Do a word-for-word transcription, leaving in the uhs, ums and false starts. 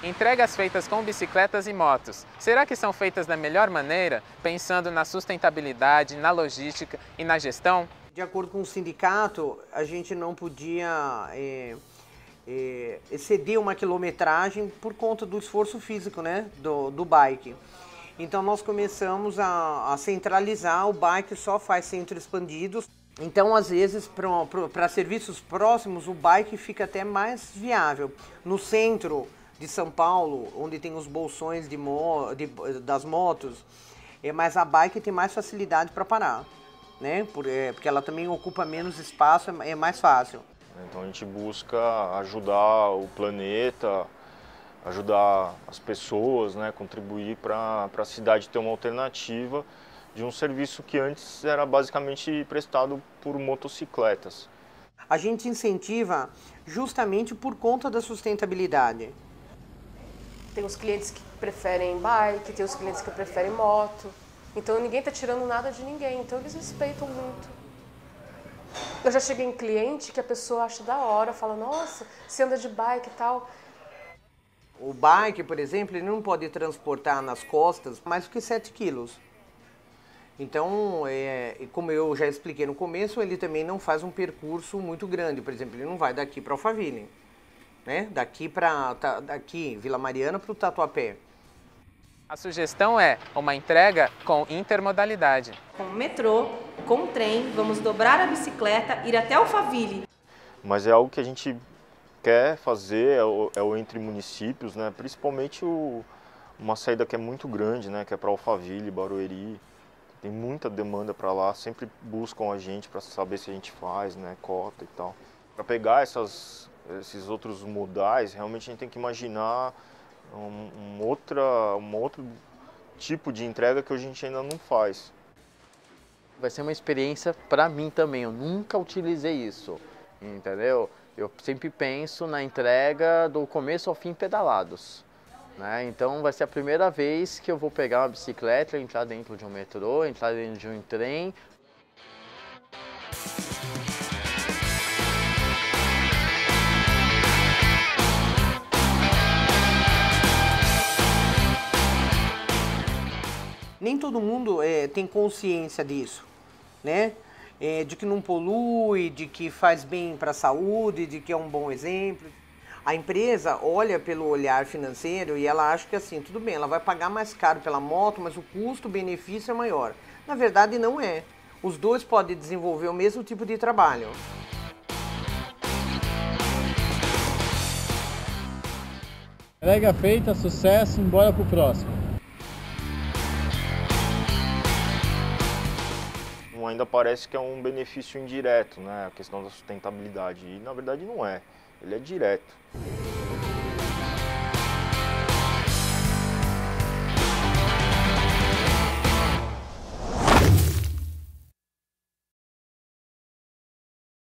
Entregas feitas com bicicletas e motos, será que são feitas da melhor maneira, pensando na sustentabilidade, na logística e na gestão? De acordo com o sindicato, a gente não podia é, é, exceder uma quilometragem por conta do esforço físico, né, do, do bike. Então nós começamos a, a centralizar, o bike só faz centros expandidos. Então, às vezes, para serviços próximos, o bike fica até mais viável. No centro de São Paulo, onde tem os bolsões de mo de, das motos, é, mas a bike tem mais facilidade para parar, né? Por, é, porque ela também ocupa menos espaço, é, é mais fácil. Então a gente busca ajudar o planeta, ajudar as pessoas, né? Contribuir para a cidade ter uma alternativa de um serviço que antes era basicamente prestado por motocicletas. A gente incentiva justamente por conta da sustentabilidade. Tem os clientes que preferem bike, tem os clientes que preferem moto. Então ninguém está tirando nada de ninguém, então eles respeitam muito. Eu já cheguei em cliente que a pessoa acha da hora, fala, nossa, você anda de bike e tal. O bike, por exemplo, ele não pode transportar nas costas mais do que sete quilos. Então, é, como eu já expliquei no começo, ele também não faz um percurso muito grande. Por exemplo, ele não vai daqui para Alphaville, né? Daqui para daqui Vila Mariana para o Tatuapé. A sugestão é uma entrega com intermodalidade. Com o metrô, com o trem, vamos dobrar a bicicleta, ir até Alphaville. Mas é algo que a gente quer fazer, é o, é o entre municípios, né? Principalmente o, uma saída que é muito grande, né? Que é para Alphaville, Barueri. Tem muita demanda para lá, sempre buscam a gente para saber se a gente faz, né, cota e tal. Para pegar essas, esses outros modais, realmente a gente tem que imaginar um, um, outra, um outro tipo de entrega que a gente ainda não faz. Vai ser uma experiência para mim também, eu nunca utilizei isso, entendeu? Eu sempre penso na entrega do começo ao fim pedalados. Né? Então vai ser a primeira vez que eu vou pegar uma bicicleta, entrar dentro de um metrô, entrar dentro de um trem. Nem todo mundo é, tem consciência disso, né? É, de que não polui, de que faz bem para a saúde, de que é um bom exemplo. A empresa olha pelo olhar financeiro e ela acha que assim, tudo bem, ela vai pagar mais caro pela moto, mas o custo-benefício é maior. Na verdade não é. Os dois podem desenvolver o mesmo tipo de trabalho. Entrega feita, sucesso, embora pro próximo. Ainda parece que é um benefício indireto, né? A questão da sustentabilidade, e na verdade não é, ele é direto.